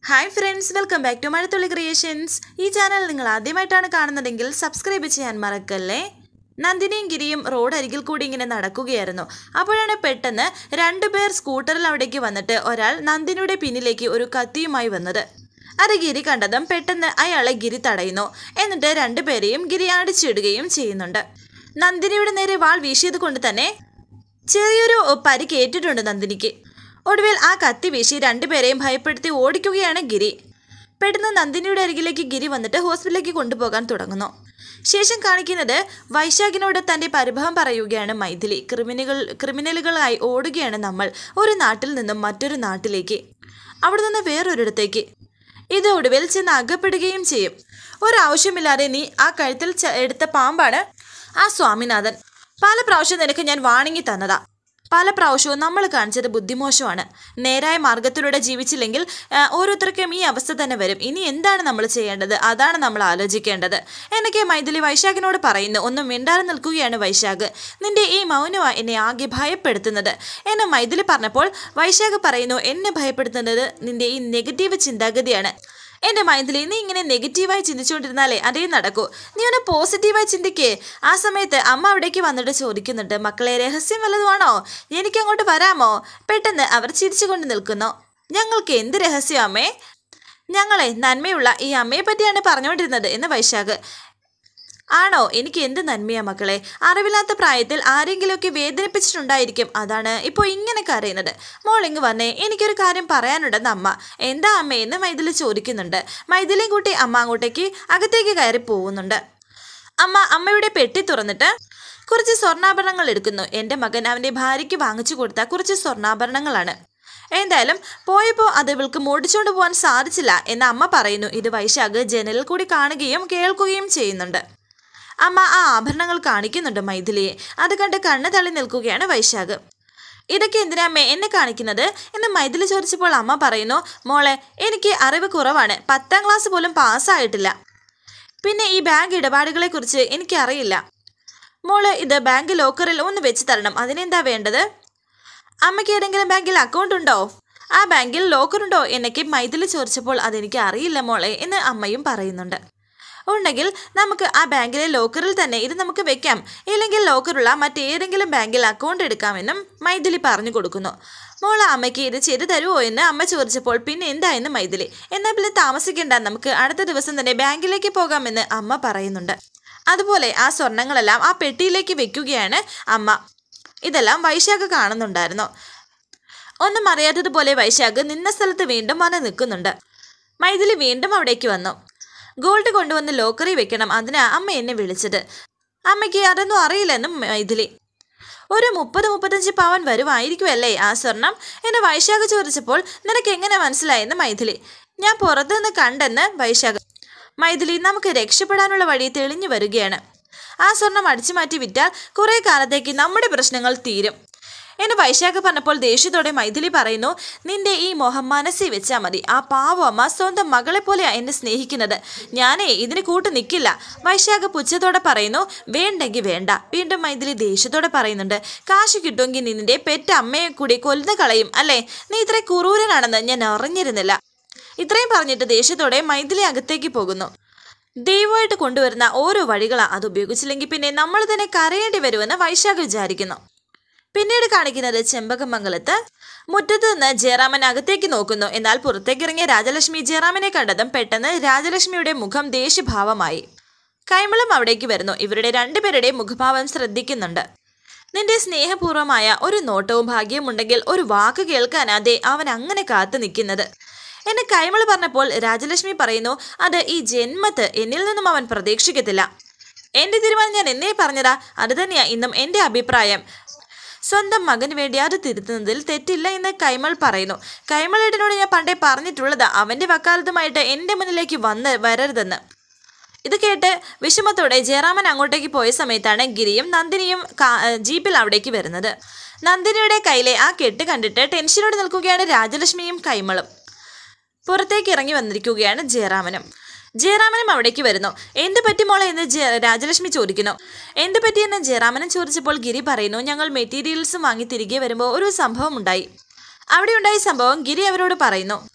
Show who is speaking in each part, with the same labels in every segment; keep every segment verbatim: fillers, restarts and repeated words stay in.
Speaker 1: Hi friends, welcome back to മഴത്തുള്ളി creations. ഈ channel നിങ്ങൾ ആദ്യമായിട്ടാണ് കാണുന്നതെങ്കിൽ സബ്സ്ക്രൈബ് ചെയ്യാൻ മറക്കല്ലേ. നന്ദിനിയും ഗിരിയും റോഡ് അരികിൽ കൂടി ഇങ്ങനെ നടക്കുകയായിരുന്നു. അപ്പോഴാണ് പെട്ടെന്ന് രണ്ടുപേർ സ്കൂട്ടറിൽ അവിടേക്ക് വന്നിട്ട് ഒരാൾ നന്ദിനിയുടെ പിന്നിലേക്ക് ഒരു കത്തിയുമായി വന്നത്. അത് ഗിരി കണ്ടതും പെട്ടെന്ന് അയാളെ ഗിരി തടയുന്നു. എന്നിട്ട് രണ്ടുപേരെയും ഗിരി അടിച്ചിടുകയും ചെയ്യുന്നുണ്ട്. നന്ദിനിയുടെ നേരെ വാൾ വീശിയത് കൊണ്ട് തന്നെ ചെറിയൊരു പരിക്കേറ്റിട്ടുണ്ട് നന്ദിനിക്ക്. ഒടുവിൽ ആ കത്തി വീശി രണ്ടുപേരെയും ഭയപ്പെടുത്തി ഓടിക്കുകയാണ് ഗിരി. പെട്ടെന്ന് നന്ദിനിയുടെ അരികിലേക്ക് ഗിരി വന്നിട്ട് ഹോസ്പിറ്റലിലേക്ക് കൊണ്ടുപോകാൻ തുടങ്ങുന്നു. ശേഷം കാണിക്കുന്നത് വൈശാഖിനോട് തൻ്റെ പരിഭവം പറയുകയാണ് മൈഥിലി. ക്രിമിനലുകൾ ക്രിമിനലുകളായി ഓടുകയാണ് നമ്മൾ ഒരു നാട്ടിൽ നിന്നും മറ്റൊരു നാട്ടിലേക്ക്, അവിടെ നിന്ന് വേറൊരിടത്തേക്ക്. ഇത് ഒടുവിൽ ചെന്ന് അകപ്പെടുകയും ചെയ്യും. ഒരാവശ്യമില്ലാതെ നീ ആ കഴുത്തിൽ എടുത്ത പാമ്പാണ് ആ സ്വാമിനാഥൻ. പല പ്രാവശ്യം നിനക്ക് ഞാൻ വാണിങ്ങി തന്നതാ. പല പ്രാവശ്യവും നമ്മൾ കാണിച്ചത് ബുദ്ധിമോശമാണ്. നേരായ മാർഗത്തിലൂടെ ജീവിച്ചില്ലെങ്കിൽ ഓരോരുത്തർക്കും ഈ അവസ്ഥ തന്നെ വരും. ഇനി എന്താണ് നമ്മൾ ചെയ്യേണ്ടത്? അതാണ് നമ്മൾ ആലോചിക്കേണ്ടത് എന്നൊക്കെ മൈഥിലി വൈശാഖിനോട് പറയുന്നു. ഒന്നും മിണ്ടാതെ നിൽക്കുകയാണ് വൈശാഖ്. നിന്റെ ഈ മൗനമാണ് എന്നെ ആകെ ഭയപ്പെടുത്തുന്നത് എന്ന് മൈഥിലി പറഞ്ഞപ്പോൾ വൈശാഖ് പറയുന്നു, എന്നെ ഭയപ്പെടുത്തുന്നത് നിന്റെ ഈ നെഗറ്റീവ് ചിന്താഗതിയാണ്. എൻ്റെ മൈഥിലി, നീ ഇങ്ങനെ നെഗറ്റീവായി ചിന്തിച്ചുകൊണ്ടിരുന്നാലേ അതേ നടക്കൂ. നീ ഒന്ന് പോസിറ്റീവായി ചിന്തിക്കേ. ആ സമയത്ത് അമ്മ അവിടേക്ക് വന്നിട്ട് ചോദിക്കുന്നുണ്ട്, മക്കളെ രഹസ്യം വല്ലതുമാണോ? എനിക്കങ്ങോട്ട് വരാമോ? പെട്ടെന്ന് അവർ ചിരിച്ചുകൊണ്ട് നിൽക്കുന്നു. ഞങ്ങൾക്ക് എന്ത് രഹസ്യം അമ്മേ? ഞങ്ങളെ നന്മയുള്ള ഈ അമ്മയെ പറ്റിയാണ് പറഞ്ഞുകൊണ്ടിരുന്നത് എന്ന് വൈശാഖ്. ആണോ? എനിക്ക് എന്ത് നന്മയാ മക്കളെ. അറിവില്ലാത്ത പ്രായത്തിൽ ആരെങ്കിലുമൊക്കെ വേദനിപ്പിച്ചിട്ടുണ്ടായിരിക്കും, അതാണ് ഇപ്പോൾ ഇങ്ങനെ കരയുന്നത്. മോളിങ് വന്നേ, എനിക്കൊരു കാര്യം പറയാനുണ്ടെന്ന് അമ്മ. എന്താ അമ്മയെന്ന് മൈഥിലി ചോദിക്കുന്നുണ്ട്. മൈഥിലിയും കൂട്ടി അമ്മ അങ്ങോട്ടേക്ക് അകത്തേക്ക് കയറി പോകുന്നുണ്ട്. അമ്മ അമ്മയുടെ പെട്ടി തുറന്നിട്ട് കുറച്ച് സ്വർണ്ണാഭരണങ്ങൾ എടുക്കുന്നു. എൻ്റെ മകൻ അവൻ്റെ ഭാര്യയ്ക്ക് വാങ്ങിച്ചു കൊടുത്ത കുറച്ച് സ്വർണ്ണാഭരണങ്ങളാണ്. എന്തായാലും പോയപ്പോൾ അത് ഇവൾക്ക് മോടിച്ചുകൊണ്ട് പോകാൻ സാധിച്ചില്ല എന്ന് അമ്മ പറയുന്നു. ഇത് വൈശാഖ് ജനലിൽ കൂടി കാണുകയും കേൾക്കുകയും ചെയ്യുന്നുണ്ട്. അമ്മ ആ ആഭരണങ്ങൾ കാണിക്കുന്നുണ്ട് മൈഥിലിയെ. അത് കണ്ട് കണ്ണ് തള്ളി നിൽക്കുകയാണ് വൈശാഖ്. ഇതൊക്കെ എന്തിനാ അമ്മേ എന്നെ കാണിക്കുന്നത് എന്ന് മൈഥിലി ചോദിച്ചപ്പോൾ അമ്മ പറയുന്നു, മോളെ എനിക്ക് അറിവ് കുറവാണ്. പത്താം ക്ലാസ് പോലും പാസ്സായിട്ടില്ല. പിന്നെ ഈ ബാങ്ക് ഇടപാടുകളെക്കുറിച്ച് എനിക്കറിയില്ല. മോള് ഇത് ബാങ്ക് ലോക്കറിൽ ഒന്ന് വെച്ച് തരണം. അതിനെന്താ വേണ്ടത്? അമ്മയ്ക്ക് ഏതെങ്കിലും ബാങ്കിൽ അക്കൗണ്ട് ഉണ്ടോ? ആ ബാങ്കിൽ ലോക്കറുണ്ടോ എന്നൊക്കെ മൈഥിലി ചോദിച്ചപ്പോൾ അതെനിക്ക് അറിയില്ല മോളെ എന്ന് അമ്മയും പറയുന്നുണ്ട്. ഉണ്ടെങ്കിൽ നമുക്ക് ആ ബാങ്കിലെ ലോക്കറിൽ തന്നെ ഇത് നമുക്ക് വെക്കാം. ഇല്ലെങ്കിൽ ലോക്കറുള്ള മറ്റേതെങ്കിലും ബാങ്കിൽ അക്കൗണ്ട് എടുക്കാമെന്നും മൈഥിലി പറഞ്ഞു കൊടുക്കുന്നു. മോളെ അമ്മയ്ക്ക് ഇത് ചെയ്തു തരുമോ എന്ന് അമ്മ ചോദിച്ചപ്പോൾ പിന്നെ എന്തായെന്ന് മൈഥിലി. എന്നാൽ പിന്നെ താമസിക്കേണ്ട, നമുക്ക് അടുത്ത ദിവസം തന്നെ ബാങ്കിലേക്ക് പോകാമെന്ന് അമ്മ പറയുന്നുണ്ട്. അതുപോലെ ആ സ്വർണ്ണങ്ങളെല്ലാം ആ പെട്ടിയിലേക്ക് വെക്കുകയാണ് അമ്മ. ഇതെല്ലാം വൈശാഖ് കാണുന്നുണ്ടായിരുന്നു. ഒന്നും അറിയാത്തതുപോലെ വൈശാഖ് നിന്ന സ്ഥലത്ത് വീണ്ടും വന്ന് നിൽക്കുന്നുണ്ട്. മൈഥിലി വീണ്ടും അവിടേക്ക് വന്നു. ഗോൾഡ് കൊണ്ടുവന്ന് ലോക്കറി വെക്കണം, അതിനാ അമ്മ എന്നെ വിളിച്ചത്. അമ്മയ്ക്ക് അതൊന്നും അറിയില്ലെന്നും മൈഥിലി. ഒരു മുപ്പത് മുപ്പത്തഞ്ച് പവൻ വരുമായിരിക്കുമല്ലേ ആ സ്വർണം എന്ന് വൈശാഖ് ചോദിച്ചപ്പോൾ നിനക്ക് എങ്ങനെ മനസ്സിലായെന്ന് മൈഥിലി. ഞാൻ പുറത്തു നിന്ന് കണ്ടെന്ന് വൈശാഖ്. മൈഥിലി, നമുക്ക് രക്ഷപ്പെടാനുള്ള വഴി തെളിഞ്ഞു വരികയാണ്. ആ സ്വർണം അടിച്ചു മാറ്റി വിറ്റാൽ കുറേ കാലത്തേക്ക് നമ്മുടെ പ്രശ്നങ്ങൾ തീരും എന്ന് വൈശാഖ് പറഞ്ഞപ്പോൾ ദേഷ്യത്തോടെ മൈഥിലി പറയുന്നു, നിന്റെ ഈ മോഹം മനസ്സിൽ വെച്ചാൽ മതി. ആ പാവം അമ്മ സ്വന്തം മകളെ പോലെയാ എന്നെ സ്നേഹിക്കുന്നത്. ഞാനേ ഇതിന് കൂട്ട് നിൽക്കില്ല. വൈശാഖ് പുച്ഛത്തോടെ പറയുന്നു. വേണ്ടെങ്കിൽ വേണ്ട. വീണ്ടും മൈഥിലി ദേഷ്യത്തോടെ പറയുന്നുണ്ട്, കാശ് കിട്ടുമെങ്കിൽ നിന്റെ പെറ്റ അമ്മയെ കൂടി കൊല്ലുന്ന കളയും അല്ലേ? നീ ഇത്ര ക്രൂരനാണെന്ന് ഞാൻ അറിഞ്ഞിരുന്നില്ല. ഇത്രയും പറഞ്ഞിട്ട് ദേഷ്യത്തോടെ മൈഥിലി അകത്തേക്ക് പോകുന്നു. ദൈവമായിട്ട് കൊണ്ടുവരുന്ന ഓരോ വഴികളാണ്, അത് ഉപയോഗിച്ചില്ലെങ്കിൽ പിന്നെ നമ്മൾ തന്നെ കരയേണ്ടി വരുമെന്ന് വൈശാഖ് വിചാരിക്കുന്നു. പിന്നീട് കാണിക്കുന്നത് ചെമ്പകമംഗലത്ത് മുറ്റത്ത് നിന്ന് ജയറാമൻ അകത്തേക്ക് നോക്കുന്നു. എന്നാൽ പുറത്തേക്കിറങ്ങിയ രാജലക്ഷ്മി ജയറാമനെ കണ്ടതും പെട്ടെന്ന് രാജലക്ഷ്മിയുടെ മുഖം ദേഷ്യഭാവമായി. കൈമളം അവിടേക്ക് വരുന്നു. ഇവരുടെ രണ്ടുപേരുടെ മുഖഭാവം ശ്രദ്ധിക്കുന്നുണ്ട്. നിന്റെ സ്നേഹപൂർവമായ ഒരു നോട്ടവും ഭാഗ്യമുണ്ടെങ്കിൽ ഒരു വാക്ക് കേൾക്കാനാതെ അവൻ അങ്ങനെ കാത്തു നിൽക്കുന്നത് എന്നെ കൈമള് പറഞ്ഞപ്പോൾ രാജലക്ഷ്മി പറയുന്നു, അത് ഈ ജന്മത്ത് എന്നിൽ നിന്നും അവൻ പ്രതീക്ഷിക്കത്തില്ല. എൻ്റെ തീരുമാനം ഞാൻ എന്നേ പറഞ്ഞതാ. അത് തന്നെയാ ഇന്നും എൻ്റെ അഭിപ്രായം. സ്വന്തം മകന് വേണ്ടി അത് തിരുത്തുന്നതിൽ തെറ്റില്ല എന്ന് കൈമൾ പറയുന്നു. കൈമളേട്ടനോട് ഞാൻ പണ്ടേ പറഞ്ഞിട്ടുള്ളതാ, അവൻ്റെ വക്കാലത്തുമായിട്ട് എൻ്റെ മുന്നിലേക്ക് വന്ന് വരരുതെന്ന്. ഇത് കേട്ട് വിഷമത്തോടെ ജയറാമൻ അങ്ങോട്ടേക്ക് പോയ സമയത്താണ് ഗിരിയും നന്ദിനിയും ജീപ്പിൽ അവിടേക്ക് വരുന്നത്. നന്ദിനിയുടെ കയ്യിലെ ആ കെട്ട് കണ്ടിട്ട് ടെൻഷനോട് നിൽക്കുകയാണ് രാജലക്ഷ്മിയും കൈമളും. പുറത്തേക്ക് ഇറങ്ങി വന്നിരിക്കുകയാണ് ജയറാമനും. ജയറാമനും അവിടേക്ക് വരുന്നു. എന്ത് പറ്റി മോളെ എന്ന് രാജലക്ഷ്മി ചോദിക്കുന്നു. എന്ത് പറ്റിയെന്ന് ജയറാമനും ചോദിച്ചപ്പോൾ ഗിരി പറയുന്നു, ഞങ്ങൾ മെറ്റീരിയൽസും വാങ്ങി തിരികെ വരുമ്പോൾ ഒരു സംഭവം ഉണ്ടായി. അവിടെ ഉണ്ടായ സംഭവം ഗിരി അവരോട് പറയുന്നു.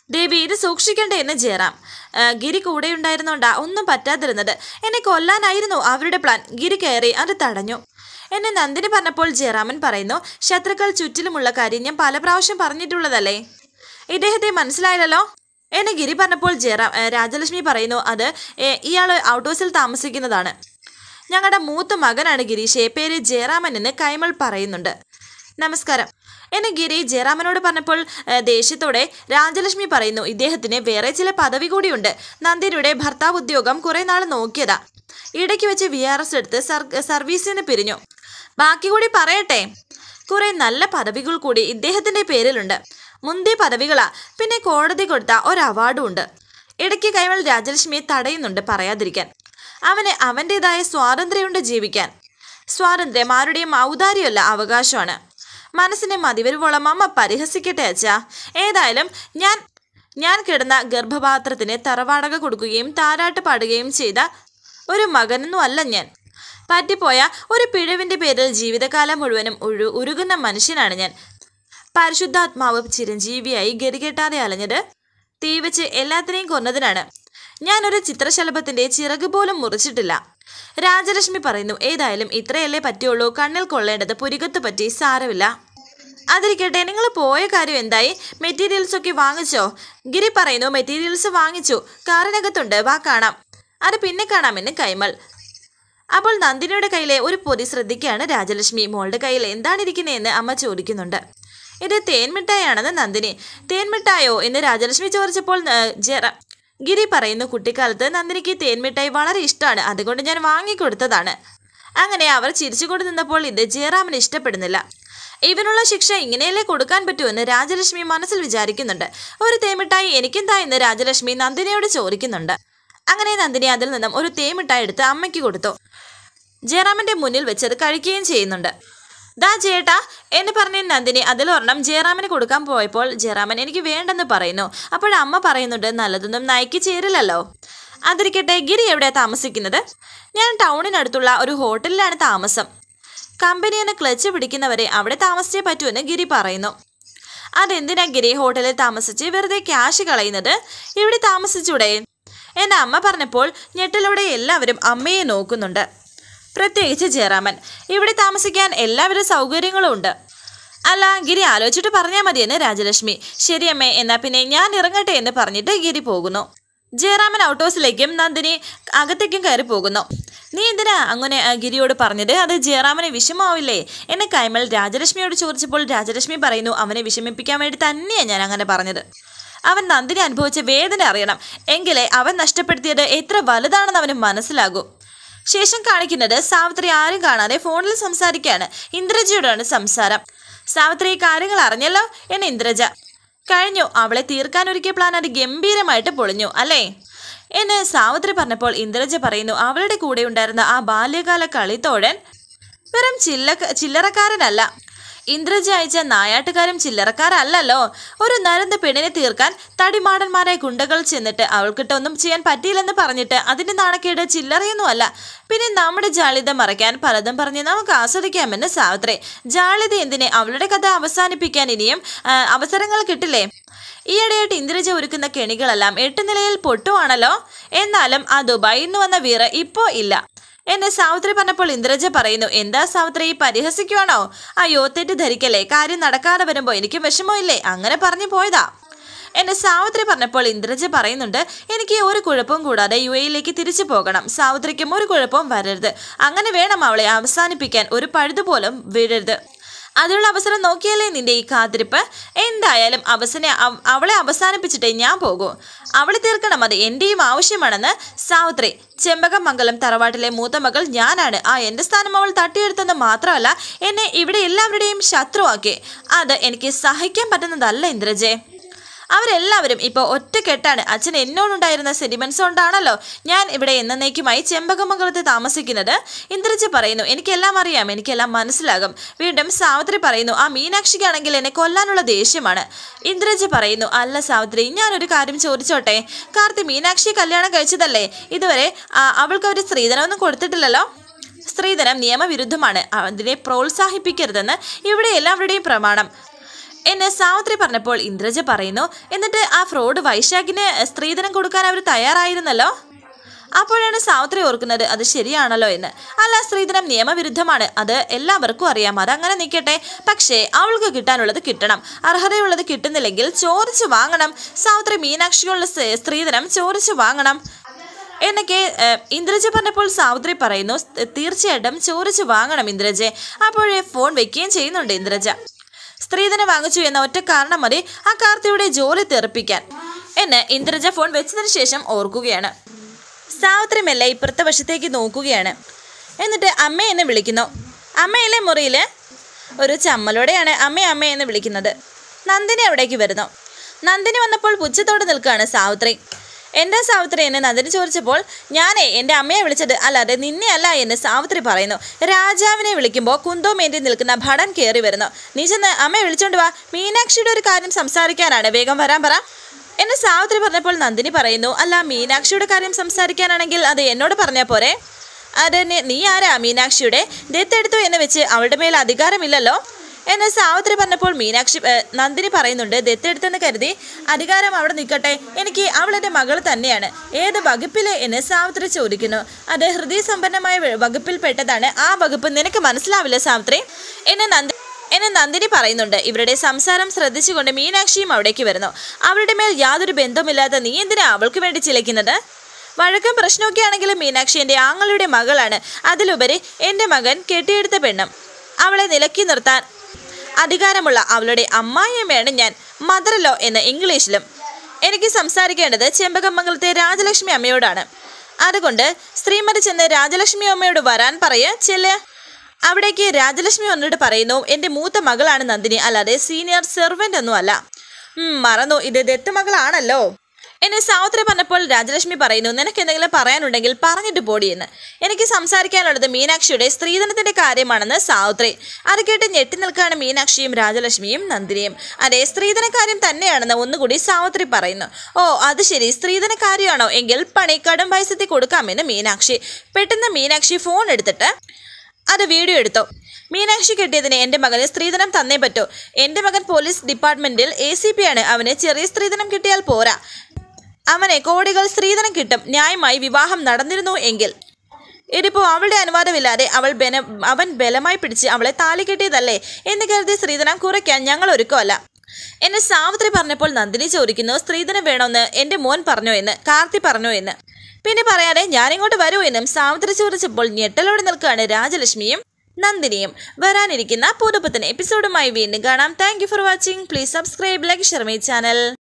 Speaker 1: ദേവി ഇത് സൂക്ഷിക്കണ്ടേ എന്ന് ജയറാം. ഗിരി കൂടെ ഉണ്ടായിരുന്നോണ്ടാ ഒന്നും പറ്റാതിരുന്നത്. എന്നെ കൊല്ലാനായിരുന്നു അവരുടെ പ്ലാൻ. ഗിരി കയറി അത് തടഞ്ഞു എന്നെ നന്ദിനി പറഞ്ഞപ്പോൾ ജയറാമൻ പറയുന്നു, ശത്രുക്കൾ ചുറ്റിലുമുള്ള കാര്യം ഞാൻ പല പ്രാവശ്യം പറഞ്ഞിട്ടുള്ളതല്ലേ, ഇദ്ദേഹത്തെ മനസ്സിലായില്ലല്ലോ എന്നെ ഗിരി പറഞ്ഞപ്പോൾ ജയറാം രാജലക്ഷ്മി പറയുന്നു, അത് ഇയാൾ ഔട്ട് ഹൗസിൽ താമസിക്കുന്നതാണ്. ഞങ്ങളുടെ മൂത്ത മകനാണ് ഗിരീഷ്, പേര് ജയറാമൻ എന്ന് കൈമൾ പറയുന്നുണ്ട്. നമസ്കാരം എന്നെ ഗിരി ജയറാമനോട് പറഞ്ഞപ്പോൾ ദേഷ്യത്തോടെ രാജലക്ഷ്മി പറയുന്നു, ഇദ്ദേഹത്തിന് വേറെ ചില പദവി കൂടിയുണ്ട്. നന്ദിനിയുടെ ഭർത്താവ് ഉദ്യോഗം കുറെ നാൾ നോക്കിയതാ, ഇടയ്ക്ക് വെച്ച് വി ആർ എസ് എടുത്ത് സർവീസിൽ നിന്ന് പിരിഞ്ഞു. ബാക്കി കൂടി പറയട്ടെ, കുറെ നല്ല പദവികൾ കൂടി ഇദ്ദേഹത്തിന്റെ പേരിലുണ്ട്. മുന്തിയ പദവികളാ, പിന്നെ കോടതി കൊടുത്ത ഒരു അവാർഡും ഉണ്ട്. ഇടയ്ക്ക് കൈമൾ രാജലക്ഷ്മിയെ തടയുന്നുണ്ട് പറയാതിരിക്കാൻ. അവന് അവൻ്റെതായ സ്വാതന്ത്ര്യമുണ്ട് ജീവിക്കാൻ. സ്വാതന്ത്ര്യം ആരുടെയും ഔദാര്യമല്ല, അവകാശമാണ്. മനസ്സിനെ മതിവരുവോളം അമ്മ പരിഹസിക്കട്ടെ അച്ഛാ. ഏതായാലും ഞാൻ ഞാൻ കിടന്ന ഗർഭപാത്രത്തിന് തറവാടക കൊടുക്കുകയും താരാട്ട് പാടുകയും ചെയ്ത ഒരു മകനൊന്നും അല്ല ഞാൻ. പറ്റിപ്പോയ ഒരു പിഴവിൻ്റെ പേരിൽ ജീവിതകാലം മുഴുവനും ഉഴു ഉരുകുന്ന മനുഷ്യനാണ് ഞാൻ. പരിശുദ്ധാത്മാവ് ചിരഞ്ജീവിയായി ഗതികെട്ടാതെ അലഞ്ഞത് തീവച്ച് എല്ലാത്തിനെയും കൊന്നതിനാണ്. ഞാനൊരു ചിത്രശലഭത്തിൻ്റെ ചിറക് പോലും മുറിച്ചിട്ടില്ല. രാജലക്ഷ്മി പറയുന്നു, ഏതായാലും ഇത്രയല്ലേ പറ്റുള്ളൂ, കണ്ണിൽ കൊള്ളേണ്ടത് പുരികത്ത് പറ്റി, സാരമില്ല. അതിരിക്കട്ടെ, നിങ്ങൾ പോയ കാര്യം എന്തായി? മെറ്റീരിയൽസ് ഒക്കെ വാങ്ങിച്ചോ? ഗിരി പറയുന്നു, മെറ്റീരിയൽസ് വാങ്ങിച്ചു, കാറിനകത്തുണ്ട്, വാ കാണാം. അത് പിന്നെ കാണാമെന്ന് കൈമൾ. അപ്പോൾ നന്ദിനിയുടെ കയ്യിലെ ഒരു പൊതി ശ്രദ്ധിക്കുകയാണ് രാജലക്ഷ്മി. മോളുടെ കയ്യിൽ എന്താണ് ഇരിക്കുന്നതെന്ന് അമ്മ ചോദിക്കുന്നുണ്ട്. ഇത് തേൻമിഠായാണെന്ന് നന്ദിനി. തേൻമിഠായോ എന്ന് രാജലക്ഷ്മി ചോദിച്ചപ്പോൾ ജയറ ഗിരി പറയുന്നു, കുട്ടിക്കാലത്ത് നന്ദിനിക്ക് തേൻമിഠായി വളരെ ഇഷ്ടമാണ്, അതുകൊണ്ട് ഞാൻ വാങ്ങിക്കൊടുത്തതാണ്. അങ്ങനെ അവർ ചിരിച്ചുകൊണ്ട് നിന്നപ്പോൾ ഇത് ജയറാമിന് ഇഷ്ടപ്പെടുന്നില്ല. ഇവനുള്ള ശിക്ഷ ഇങ്ങനെയല്ലേ കൊടുക്കാൻ പറ്റുമെന്ന് രാജലക്ഷ്മി മനസ്സിൽ വിചാരിക്കുന്നുണ്ട്. ഒരു തേൻമിഠായി എനിക്കെന്താ എന്ന് രാജലക്ഷ്മി നന്ദിനിയോട് ചോദിക്കുന്നുണ്ട്. അങ്ങനെ നന്ദിനി അതിൽ നിന്നും ഒരു തേൻമിഠായി എടുത്ത് അമ്മയ്ക്ക് കൊടുത്തു. ജയറാമിന്റെ മുന്നിൽ വെച്ചത് കഴിക്കുകയും ചെയ്യുന്നുണ്ട്. ദാ ചേട്ടാ എന്ന് പറഞ്ഞ നന്ദിനി അതിലൊരെണ്ണം ജയറാമിന് കൊടുക്കാൻ പോയപ്പോൾ ജയറാമൻ എനിക്ക് വേണ്ടെന്ന് പറയുന്നു. അപ്പോഴമ്മ പറയുന്നുണ്ട്, നല്ലതൊന്നും നയിക്ക് ചേരില്ലല്ലോ. അതിരിക്കട്ടെ, ഗിരി എവിടെയാണ് താമസിക്കുന്നത്? ഞാൻ ടൗണിനടുത്തുള്ള ഒരു ഹോട്ടലിലാണ് താമസം. കമ്പനിയെന്ന് ക്ലച്ച് പിടിക്കുന്നവരെ അവിടെ താമസിച്ചേ പറ്റുമെന്ന് ഗിരി പറയുന്നു. അതെന്തിനാ ഗിരി ഹോട്ടലിൽ താമസിച്ച് വെറുതെ ക്യാഷ് കളയുന്നത്? ഇവിടെ താമസിച്ചൂടെ എൻ്റെ അമ്മ പറഞ്ഞപ്പോൾ ഞെട്ടലോടെ എല്ലാവരും അമ്മയെ നോക്കുന്നുണ്ട്, പ്രത്യേകിച്ച് ജയറാമൻ. ഇവിടെ താമസിക്കാൻ എല്ലാവിധ സൗകര്യങ്ങളും ഉണ്ട്. അല്ല, ഗിരി ആലോചിച്ചിട്ട് പറഞ്ഞാൽ മതിയെന്ന് രാജലക്ഷ്മി. ശരിയമ്മേ, എന്നാൽ പിന്നെ ഞാൻ ഇറങ്ങട്ടെ എന്ന് പറഞ്ഞിട്ട് ഗിരി പോകുന്നു. ജയറാമൻ ഔട്ട് ഹൗസിലേക്കും നന്ദിനി അകത്തേക്കും കയറി പോകുന്നു. നീ എന്തിനാ അങ്ങനെ ഗിരിയോട് പറഞ്ഞത്? അത് ജയറാമനെ വിഷമാവില്ലേ എന്നെ കൈമൾ രാജലക്ഷ്മിയോട് ചോദിച്ചപ്പോൾ രാജലക്ഷ്മി പറയുന്നു, അവനെ വിഷമിപ്പിക്കാൻ വേണ്ടി തന്നെയാണ് ഞാൻ അങ്ങനെ പറഞ്ഞത്. അവൻ നന്ദിനി അനുഭവിച്ച വേദന അറിയണം, എങ്കിലേ അവൻ നഷ്ടപ്പെടുത്തിയത് എത്ര വലുതാണെന്ന് അവന് മനസ്സിലാകൂ. ശേഷം കാണിക്കുന്നത് സാവിത്രി ആരും കാണാതെ ഫോണിൽ സംസാരിക്കുകയാണ്. ഇന്ദ്രജയോടാണ് സംസാരം. സാവിത്രി കാര്യങ്ങൾ അറിഞ്ഞല്ലോ എന്ന് ഇന്ദ്രജ. കഴിഞ്ഞു, അവളെ തീർക്കാൻ ഒരുക്കിയ പ്ലാൻ അത് ഗംഭീരമായിട്ട് പൊളിഞ്ഞു അല്ലേ എന്ന് സാവിത്രി പറഞ്ഞപ്പോൾ ഇന്ദ്രജ പറയുന്നു, അവളുടെ കൂടെ ഉണ്ടായിരുന്ന ആ ബാല്യകാല കളിത്തോഴൻ വെറും ചില്ല ചില്ലറക്കാരനല്ല. ഇന്ദ്രജ അയച്ച നായാട്ടുകാരും ചില്ലറക്കാരല്ലോ. ഒരു നരന്ത പെണ്ണിനെ തീർക്കാൻ തടിമാടന്മാരായ ഗുണ്ടകൾ ചെന്നിട്ട് അവൾക്കിട്ട് ഒന്നും ചെയ്യാൻ പറ്റിയില്ലെന്ന് പറഞ്ഞിട്ട് അതിന്റെ നാണക്കേട് ചില്ലറയൊന്നുമല്ല. പിന്നെ നമ്മുടെ ജാളിത മറയ്ക്കാൻ പലതും പറഞ്ഞ് നമുക്ക് ആസ്വദിക്കാമെന്ന് സാവിത്രി. ജാളിത എന്തിനെ? അവളുടെ കഥ അവസാനിപ്പിക്കാൻ ഇനിയും അവസരങ്ങൾ കിട്ടില്ലേ? ഈയിടെയായിട്ട് ഇന്ദ്രജ ഒരുക്കുന്ന കെണികളെല്ലാം എട്ട് നിലയിൽ പൊട്ടുവാണല്ലോ. എന്നാലും ആ ദുബായിൽ നിന്ന് വന്ന വീറ് ഇപ്പോൾ ഇല്ല എന്നെ സാവിത്രി പറഞ്ഞപ്പോൾ ഇന്ദ്രജ പറയുന്നു, എന്താ സാവിത്രി പരിഹസിക്കുവാണോ? അയ്യോ, തെറ്റിദ്ധരിക്കല്ലേ, കാര്യം നടക്കാതെ വരുമ്പോൾ എനിക്ക് വിഷമോ ഇല്ലേ, അങ്ങനെ പറഞ്ഞു പോയതാ എന്നെ സാവിത്രി പറഞ്ഞപ്പോൾ ഇന്ദ്രജ പറയുന്നുണ്ട്, എനിക്ക് ഒരു കുഴപ്പവും കൂടാതെ യു എയിലേക്ക് തിരിച്ചു പോകണം. സാവിത്രിക്കും ഒരു കുഴപ്പവും വരരുത്. അങ്ങനെ വേണം അവളെ അവസാനിപ്പിക്കാൻ, ഒരു പഴുതുപോലും വീഴരുത്. അതിനുള്ള അവസരം നോക്കിയാലേ നിന്റെ ഈ കാത്തിരിപ്പ്. എന്തായാലും അവസനെ അവളെ അവസാനിപ്പിച്ചിട്ടേ ഞാൻ പോകൂ. അവളെ തീർക്കണം, അത് എൻ്റെയും ആവശ്യമാണെന്ന് സാവിത്രി. ചെമ്പകമംഗലം തറവാട്ടിലെ മൂത്ത മകൾ ഞാനാണ്. ആ എൻ്റെ സ്ഥാനം അവൾ തട്ടിയെടുത്തെന്ന് മാത്രമല്ല എന്നെ ഇവിടെ എല്ലാവരുടെയും ശത്രുവാക്കി. അത് എനിക്ക് സഹിക്കാൻ പറ്റുന്നതല്ല ഇന്ദ്രജെ. അവരെല്ലാവരും ഇപ്പോൾ ഒറ്റക്കെട്ടാണ്. അച്ഛൻ എന്നോടുണ്ടായിരുന്ന സെന്റിമെന്റ്സ് കൊണ്ടാണല്ലോ ഞാൻ ഇവിടെ എന്നേക്കുമായി ചെമ്പകമംഗലത്ത് താമസിക്കുന്നത്. ഇന്ദ്രജ പറയുന്നു, എനിക്കെല്ലാം അറിയാം, എനിക്കെല്ലാം മനസ്സിലാകും. വീണ്ടും സാവിത്രി പറയുന്നു, ആ മീനാക്ഷിക്കാണെങ്കിൽ എന്നെ കൊല്ലാനുള്ള ദേഷ്യമാണ്. ഇന്ദ്രജ പറയുന്നു, അല്ല സാവിത്രി, ഞാനൊരു കാര്യം ചോദിച്ചോട്ടെ. കാർത്തി മീനാക്ഷി കല്യാണം കഴിച്ചതല്ലേ? ഇതുവരെ അവൾക്ക് ഒരു സ്ത്രീധനമൊന്നും കൊടുത്തിട്ടില്ലല്ലോ. സ്ത്രീധനം നിയമവിരുദ്ധമാണ്, അതിനെ പ്രോത്സാഹിപ്പിക്കരുതെന്ന് ഇവിടെ എല്ലാവരുടെയും പ്രമാണം. എന്നെ സാവിത്രി പറഞ്ഞപ്പോൾ ഇന്ദ്രജ പറയുന്നു, എന്നിട്ട് ആ ഫ്രോഡ് വൈശാഖിന് സ്ത്രീധനം കൊടുക്കാൻ അവർ തയ്യാറായിരുന്നല്ലോ. അപ്പോഴാണ് സാവിത്രി ഓർക്കുന്നത് അത് ശരിയാണല്ലോ എന്ന്. അല്ല, സ്ത്രീധനം നിയമവിരുദ്ധമാണ്, അത് എല്ലാവർക്കും അറിയാം, അതങ്ങനെ നിൽക്കട്ടെ. പക്ഷേ അവൾക്ക് കിട്ടാനുള്ളത് കിട്ടണം, അർഹതയുള്ളത് കിട്ടുന്നില്ലെങ്കിൽ ചോദിച്ചു വാങ്ങണം. സാവിത്രി മീനാക്ഷിയുള്ള സ്ത്രീധനം ചോദിച്ചു വാങ്ങണം എന്നൊക്കെ ഇന്ദ്രജ പറഞ്ഞപ്പോൾ സാവിത്രി പറയുന്നു, തീർച്ചയായിട്ടും ചോദിച്ചു വാങ്ങണം ഇന്ദ്രജെ. അപ്പോഴേ ഫോൺ വെക്കുകയും ചെയ്യുന്നുണ്ട് ഇന്ദ്രജ. സ്ത്രീധനം വാങ്ങിച്ചു എന്ന ഒറ്റ കാരണം മതി ആ കാർത്തിയുടെ ജോലി തെറിപ്പിക്കാൻ എന്ന് ഇന്ദ്രജ ഫോൺ വെച്ചതിന് ശേഷം ഓർക്കുകയാണ്. സാവിത്രി മെല്ലെ ഇപ്പുറത്തെ വശത്തേക്ക് നോക്കുകയാണ്. എന്നിട്ട് അമ്മ എന്ന് വിളിക്കുന്നു. അമ്മയിലെ മുറിയിൽ ഒരു ചമ്മലോടെയാണ് അമ്മ അമ്മ എന്ന് വിളിക്കുന്നത്. നന്ദിനി അവിടേക്ക് വരുന്നു. നന്ദിനി വന്നപ്പോൾ പുച്ഛത്തോടെ നിൽക്കുകയാണ് സാവിത്രി. എന്താ സാവിത്രി എന്ന് നന്ദിനി ചോദിച്ചപ്പോൾ, ഞാനേ എൻ്റെ അമ്മയെ വിളിച്ചത് അല്ലാതെ നിന്നെ അല്ല എന്ന് സാവിത്രി പറയുന്നു. രാജാവിനെ വിളിക്കുമ്പോൾ കുന്തോമേന്തി നിൽക്കുന്ന ഭടൻ കയറി വരുന്നു. നീ ചെന്ന് അമ്മയെ വിളിച്ചോണ്ട് വാ, മീനാക്ഷിയുടെ ഒരു കാര്യം സംസാരിക്കാനാണ്, വേഗം വരാൻ പറ എന്ന് സാവിത്രി പറഞ്ഞപ്പോൾ നന്ദിനി പറയുന്നു, അല്ല മീനാക്ഷിയുടെ കാര്യം സംസാരിക്കാനാണെങ്കിൽ അത് എന്നോട് പറഞ്ഞാൽ പോരെ. അതന്നെ, നീ ആരാ മീനാക്ഷിയുടെ ദത്തെടുത്തു എന്ന് വെച്ച് അവളുടെ മേൽ അധികാരമില്ലല്ലോ എന്ന് സാവിത്രി പറഞ്ഞപ്പോൾ മീനാക്ഷി നന്ദിനി പറയുന്നുണ്ട്, ദത്തെടുത്തെന്ന് കരുതി അധികാരം അവിടെ നിൽക്കട്ടെ, എനിക്ക് അവളെൻ്റെ മകൾ തന്നെയാണ്. ഏത് വകുപ്പിലെ എന്ന് സാവിത്രി ചോദിക്കുന്നു. അത് ഹൃദയസമ്പന്നമായ വകുപ്പിൽപ്പെട്ടതാണ്. ആ വകുപ്പ് നിനക്ക് മനസ്സിലാവില്ല സാവിത്രി എന്നെ നന്ദി എന്നെ നന്ദിനി പറയുന്നുണ്ട്. ഇവരുടെ സംസാരം ശ്രദ്ധിച്ചുകൊണ്ട് മീനാക്ഷിയും അവിടേക്ക് വരുന്നു. അവരുടെ മേൽ യാതൊരു ബന്ധവുമില്ലാത്ത നീ എന്തിനാ അവൾക്ക് വേണ്ടി ചിലയ്ക്കുന്നത്? വഴക്കും പ്രശ്നമൊക്കെ ആണെങ്കിലും മീനാക്ഷി എൻ്റെ ആങ്ങളുടെ മകളാണ്. അതിലുപരി എൻ്റെ മകൻ കെട്ടിയെടുത്ത പെണ്ണും. അവളെ നിലക്കി നിർത്താൻ അധികാരമുള്ള അവളുടെ അമ്മായിയമ്മയാണ് ഞാൻ. മദറല്ലോ എന്ന് ഇംഗ്ലീഷിലും. എനിക്ക് സംസാരിക്കേണ്ടത് ചെമ്പകമംഗലത്തെ രാജലക്ഷ്മി അമ്മയോടാണ്. അതുകൊണ്ട് ശ്രീമതി ചെന്ന് രാജലക്ഷ്മി അമ്മയോട് വരാൻ പറയ ചെല്ല്. അവിടേക്ക് രാജലക്ഷ്മി വന്നിട്ട് പറയുന്നു, എൻ്റെ മൂത്ത മകളാണ് നന്ദിനി, അല്ലാതെ സീനിയർ സെർവൻ്റ് ഒന്നും അല്ല. മറന്നു, ഇത് ദത്ത് മകളാണല്ലോ എന്നെ സാവിത്രി പറഞ്ഞപ്പോൾ രാജലക്ഷ്മി പറയുന്നു, നിനക്ക് എന്തെങ്കിലും പറയാനുണ്ടെങ്കിൽ പറഞ്ഞിട്ട് പോടിയെന്ന്. എനിക്ക് സംസാരിക്കാനുള്ളത് മീനാക്ഷിയുടെ സ്ത്രീധനത്തിൻ്റെ കാര്യമാണെന്ന് സാവിത്രി. അത് കേട്ട് ഞെട്ടി നിൽക്കുകയാണ് മീനാക്ഷിയും രാജലക്ഷ്മിയും നന്ദിനിയും. അതെ, സ്ത്രീധന കാര്യം തന്നെയാണെന്ന് ഒന്നുകൂടി സാവിത്രി പറയുന്നു. ഓ അത് ശരി, സ്ത്രീധന കാര്യമാണോ, എങ്കിൽ പണി കടും പൈസത്തിൽ കൊടുക്കാമെന്ന് മീനാക്ഷി. പെട്ടെന്ന് മീനാക്ഷി ഫോൺ എടുത്തിട്ട് അത് വീഡിയോ എടുത്തു. മീനാക്ഷി കിട്ടിയതിന് എൻ്റെ മകന് സ്ത്രീധനം തന്നേ പറ്റൂ. എൻ്റെ മകൻ പോലീസ് ഡിപ്പാർട്ട്മെൻറ്റിൽ എ സി പി ആണ്. അവന് ചെറിയ സ്ത്രീധനം കിട്ടിയാൽ പോരാ, അവനെ കോടികൾ സ്ത്രീധനം കിട്ടും. ന്യായമായി വിവാഹം നടന്നിരുന്നു എങ്കിൽ. ഇതിപ്പോൾ അവളുടെ അനുവാദമില്ലാതെ അവൾ ബല അവൻ ബലമായി പിടിച്ച് അവളെ താലി കെട്ടിയതല്ലേ എന്ന് കരുതി സ്ത്രീധനം കുറയ്ക്കാൻ ഞങ്ങൾ ഒരുക്കമല്ല എന്നെ സാവിത്രി പറഞ്ഞപ്പോൾ നന്ദിനി ചോദിക്കുന്നു, സ്ത്രീധനം വേണമെന്ന് എൻ്റെ മോൻ പറഞ്ഞോ എന്ന്, കാർത്തി പറഞ്ഞോ എന്ന്. പിന്നെ പറയാതെ ഞാനിങ്ങോട്ട് വരൂ എന്നും സാവിത്രി ചോദിച്ചപ്പോൾ ഞെട്ടലോടെ നിൽക്കുകയാണ് രാജലക്ഷ്മിയും നന്ദിനിയും. വരാനിരിക്കുന്ന പുതുപുത്തൻ എപ്പിസോഡുമായി വീണ്ടും കാണാം. Thank you for watching. Please subscribe, like, share my channel.